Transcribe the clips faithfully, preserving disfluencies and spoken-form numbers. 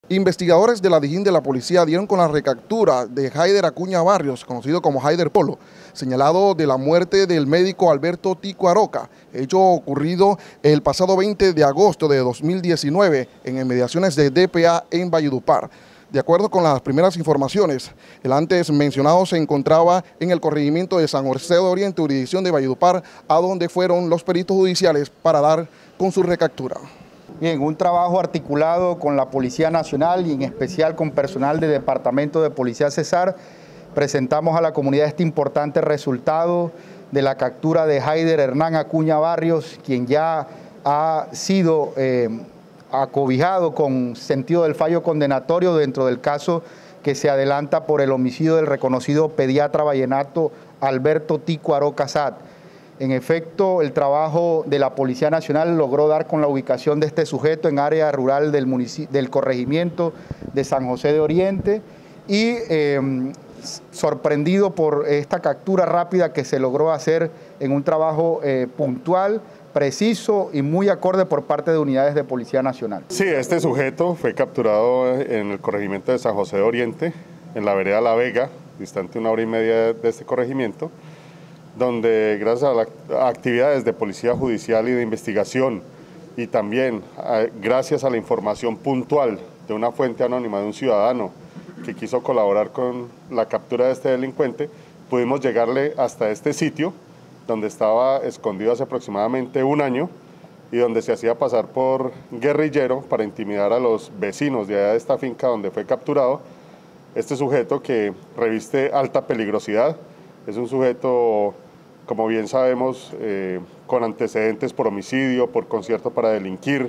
Investigadores de la Dijín de la policía dieron con la recaptura de Haider Acuña Barrios, conocido como Haider Polo, señalado de la muerte del médico Alberto Tico Aroca, hecho ocurrido el pasado veinte de agosto de dos mil diecinueve en inmediaciones de D P A en Valledupar. De acuerdo con las primeras informaciones, el antes mencionado se encontraba en el corregimiento de San José de Oriente, jurisdicción de Valledupar, a donde fueron los peritos judiciales para dar con su recaptura. Bien, un trabajo articulado con la Policía Nacional y en especial con personal del Departamento de Policía Cesar, presentamos a la comunidad este importante resultado de la captura de Haider Hernán Acuña Barrios, quien ya ha sido eh, acobijado con sentido del fallo condenatorio dentro del caso que se adelanta por el homicidio del reconocido pediatra vallenato Alberto Tico Aroca Sat. En efecto, el trabajo de la Policía Nacional logró dar con la ubicación de este sujeto en área rural del, del corregimiento de San José de Oriente y eh, sorprendido por esta captura rápida que se logró hacer en un trabajo eh, puntual, preciso y muy acorde por parte de unidades de Policía Nacional. Sí, este sujeto fue capturado en el corregimiento de San José de Oriente, en la vereda La Vega, distante una hora y media de este corregimiento, donde gracias a las actividades de policía judicial y de investigación y también a, gracias a la información puntual de una fuente anónima de un ciudadano que quiso colaborar con la captura de este delincuente, pudimos llegarle hasta este sitio donde estaba escondido hace aproximadamente un año y donde se hacía pasar por guerrillero para intimidar a los vecinos de allá de esta finca donde fue capturado. Este sujeto, que reviste alta peligrosidad, es un sujeto, como bien sabemos, eh, con antecedentes por homicidio, por concierto para delinquir,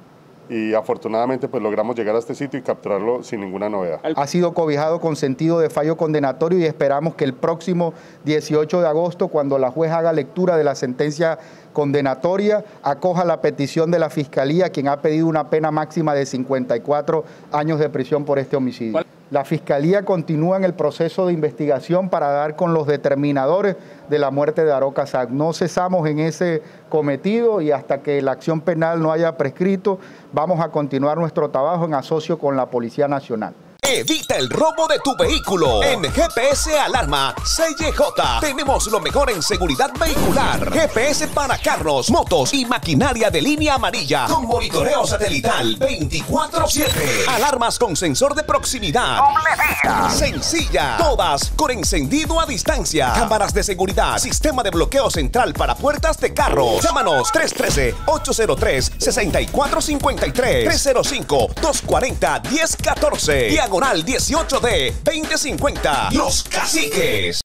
y afortunadamente pues logramos llegar a este sitio y capturarlo sin ninguna novedad. Ha sido cobijado con sentido de fallo condenatorio y esperamos que el próximo dieciocho de agosto, cuando la juez haga lectura de la sentencia condenatoria, acoja la petición de la Fiscalía, quien ha pedido una pena máxima de cincuenta y cuatro años de prisión por este homicidio. La Fiscalía continúa en el proceso de investigación para dar con los determinadores de la muerte de Aroca Sat. No cesamos en ese cometido y hasta que la acción penal no haya prescrito, vamos a continuar nuestro trabajo en asocio con la Policía Nacional. Evita el robo de tu vehículo. En G P S Alarma C Y J tenemos lo mejor en seguridad vehicular. G P S para carros, motos y maquinaria de línea amarilla con monitoreo satelital veinticuatro siete. Alarmas con sensor de proximidad. Doble vía. Sencilla. Todas con encendido a distancia. Cámaras de seguridad. Sistema de bloqueo central para puertas de carros. Llámanos tres uno tres, ocho cero tres, seis cuatro cinco tres, tres cero cinco, dos cuatro cero, uno cero uno cuatro. Diagonal dieciocho D veinte cincuenta. Los Caciques.